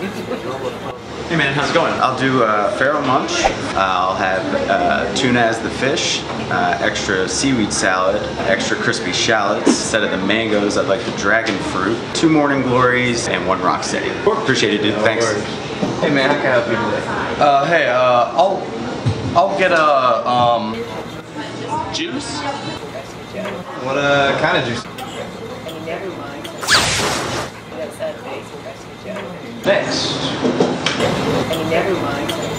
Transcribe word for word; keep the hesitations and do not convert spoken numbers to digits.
Hey man, how's it going? I'll do a farro munch. Uh, I'll have uh, tuna as the fish, uh, extra seaweed salad, extra crispy shallots. Instead of the mangoes, I'd like the dragon fruit, two morning glories, and one rock steady. Appreciate it, dude. Thanks. Hey man, how can I help you today? Uh, hey, uh, I'll I'll get a um juice. What uh kind of juice? Next. And you never mind.